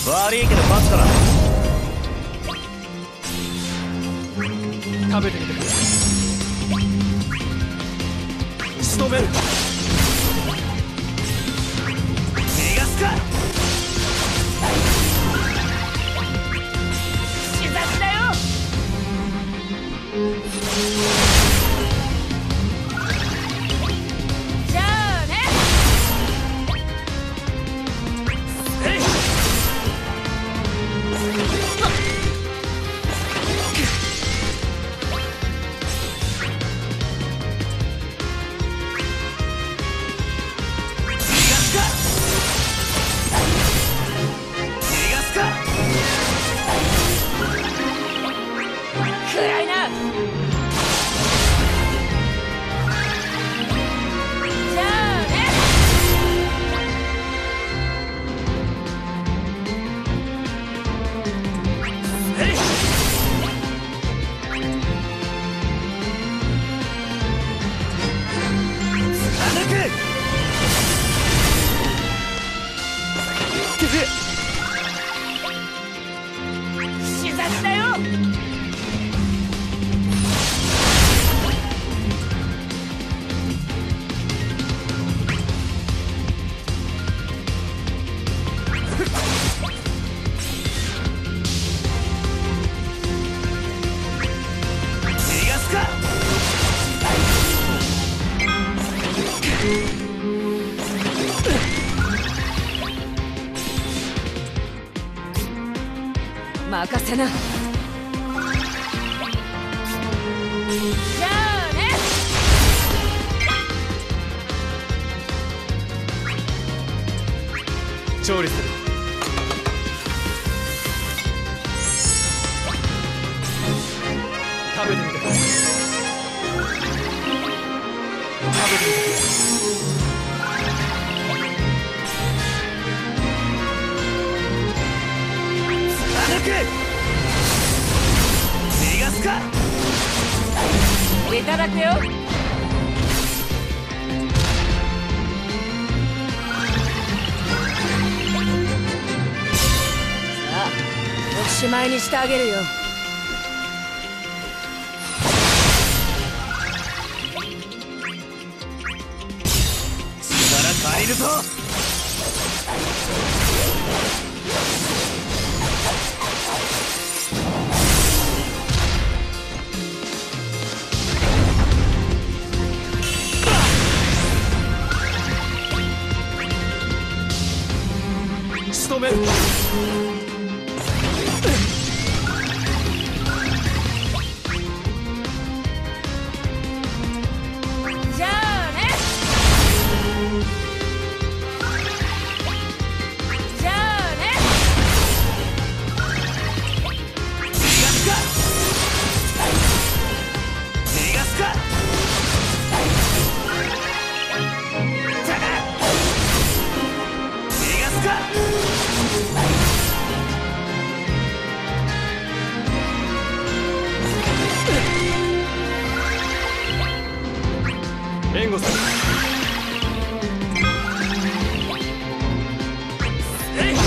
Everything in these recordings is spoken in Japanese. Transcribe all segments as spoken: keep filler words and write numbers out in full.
悪いけど待つから。 食べてみてくれ。仕留める。 逃がすか。 死殺だよ。じゃあね。 えい。 暗いな。じゃあね。 えい。貫く。 死殺だよ。 逃がすか。 任せな。じゃあね。 調理する。食べてみてくれ。食べてみてくれ。 貫く。逃がすか。 いただくよ。さあ、おしまいにしてあげるよ。 力借りるぞ。 仕留める。 じゃあね。じゃあね。 逃がすか。逃がすか。ただ。逃がすか。 援護する。 えい。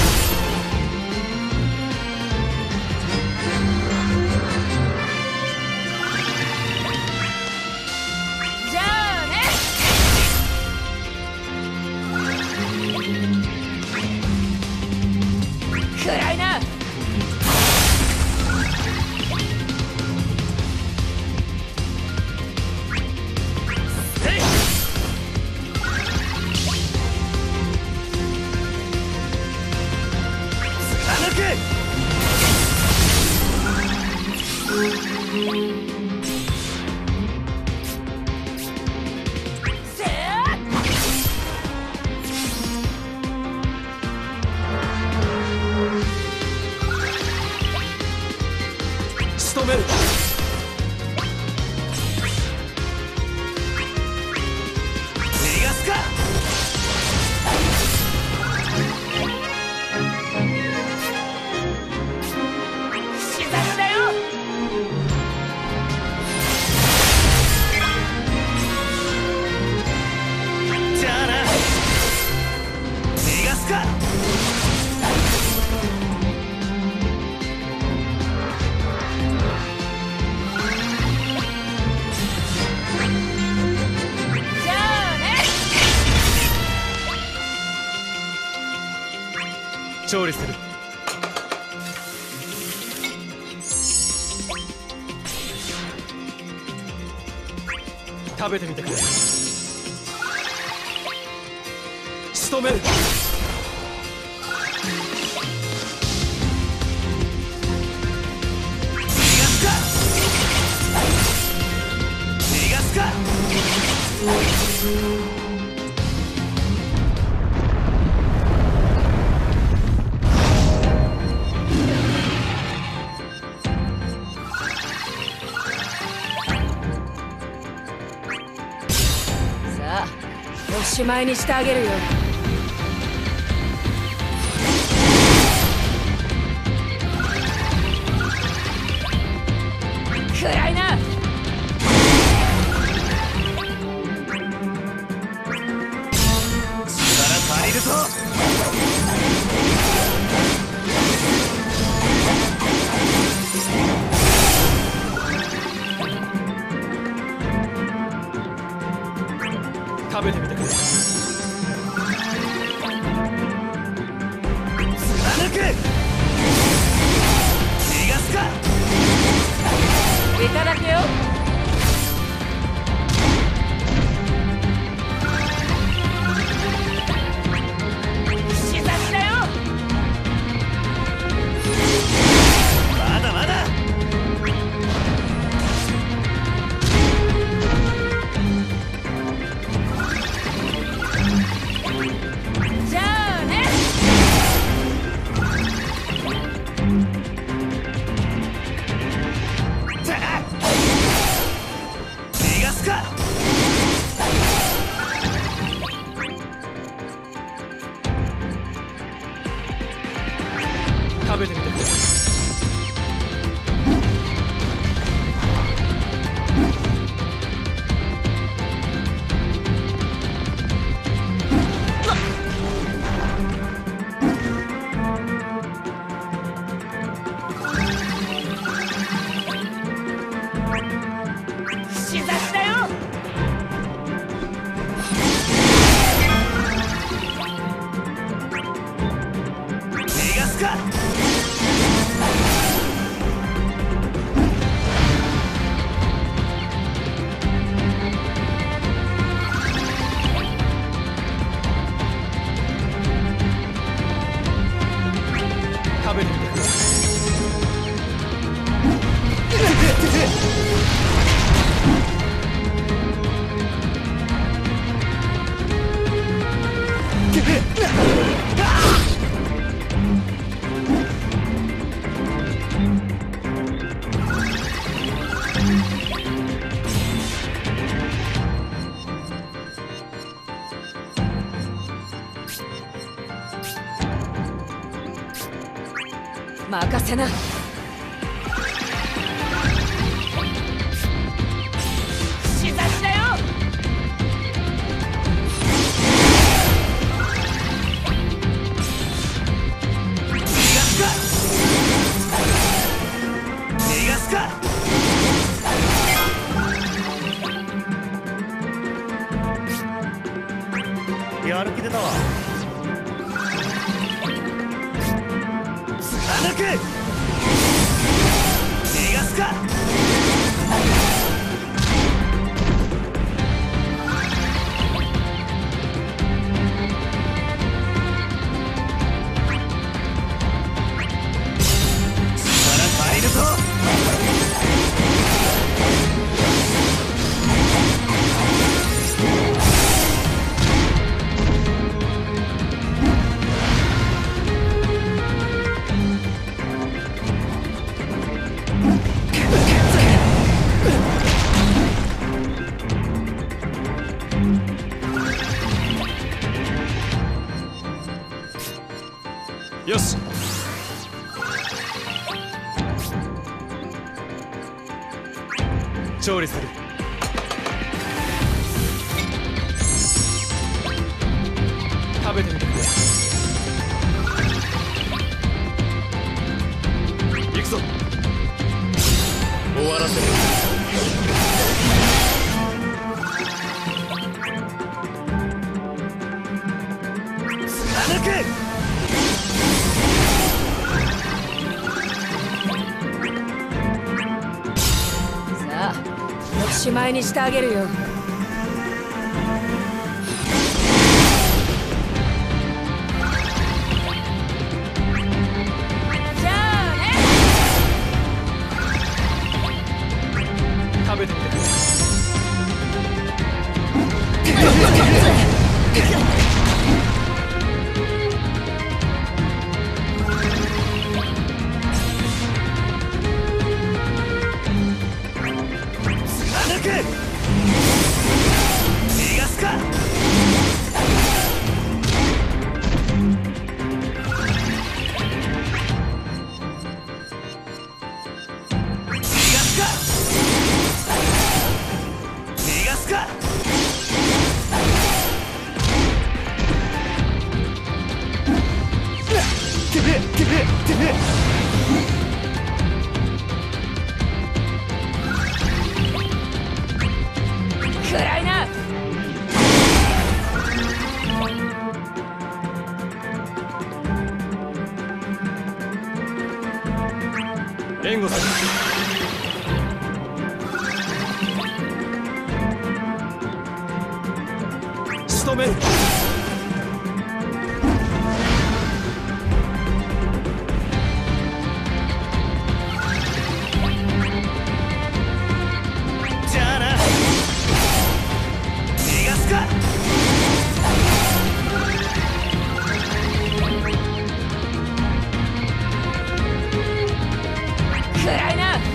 じゃあね。暗いな。 えい。貫く。 せー仕留める。 逃がすか。 死殺だよ。 じゃあな。逃がすか。 調理する。食べてみてくれ。仕留める。 逃がすか。 さあおしまいにしてあげるよ。暗いな。 力借りるぞ。 食べてみてくれ。 貫く。逃がすか。 いただくよ。視察だよ。 まだまだ。 じゃあね。 逃がすか。 食べてみてくれ。 視察だよ。 逃がすか。 食べてみてくれ。 任せな。視察だよ。 逃がすか。逃がすか。やる気出たわ。貫く。逃がすか。力借りるぞ。 よし。調理する。食べてみてくれ。行くぞ。終わらせる。 貫く。 しまいにしてあげるよ。じゃあね。 食べてみてくれ。 貫く。逃がすか。逃がすか。逃がすか。てめえてめえてめえ。 暗いな。 援護する。仕留める。 じゃあな。逃がすか。 暗いな。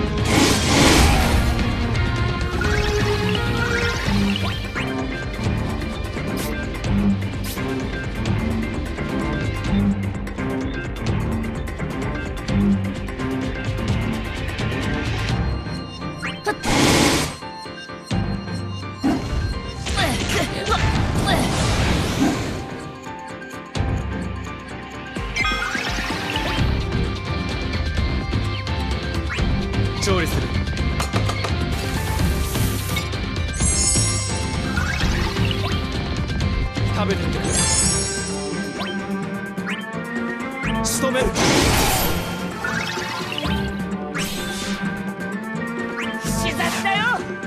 調理する。食べてみてくれ。仕留める。 視察だよ。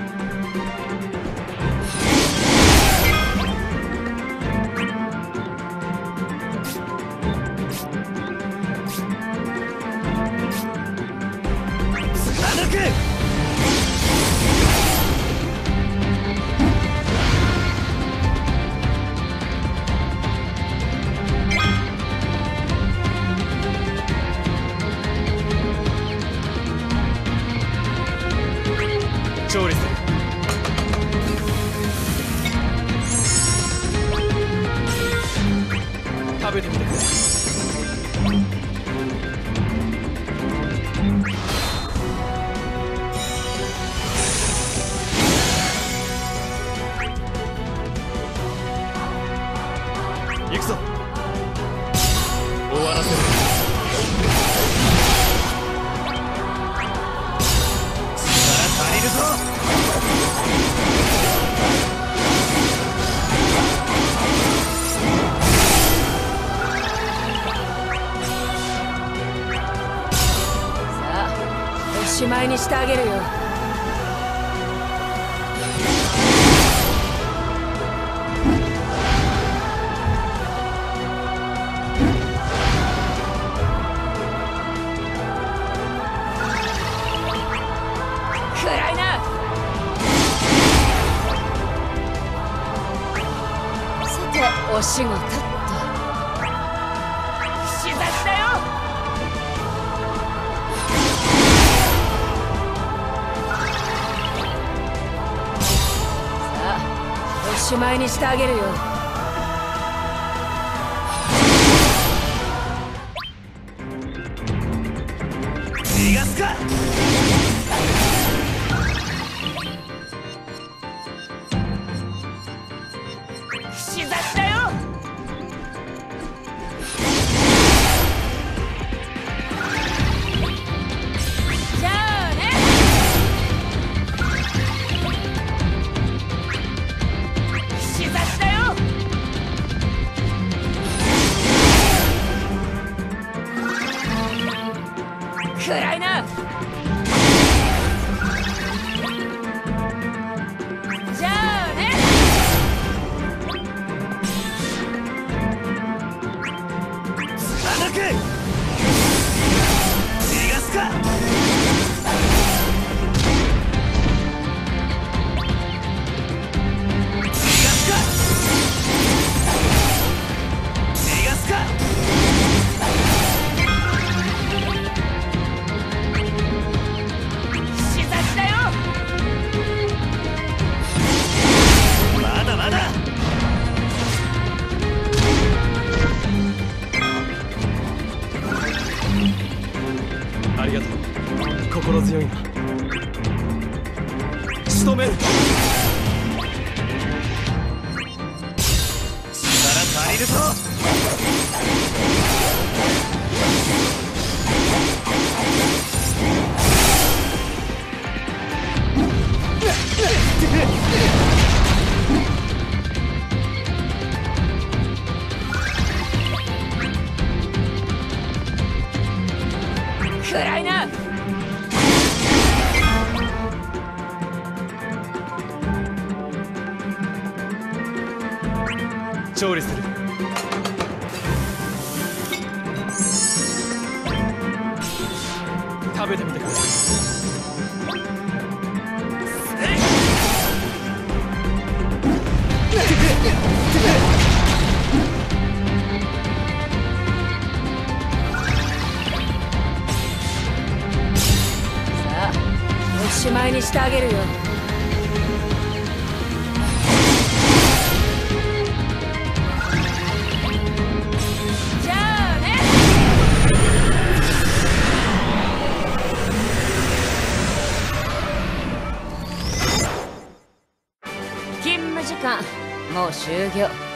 貫く。 調理する。食べてみてくれ。行くぞ。終わらせる。 力足りるぞ。 さあ、おしまいにしてあげるよ。暗いな。さて、お仕事っと。視察だよ。さあ、おしまいにしてあげるよ。 逃がすか。 視察だよ。じゃあね。視察だよ。暗いな。 暗いな。 調理する。食べてみてくれ。 さあ、おしまいにしてあげるよ。じゃあね。勤務時間もう終了。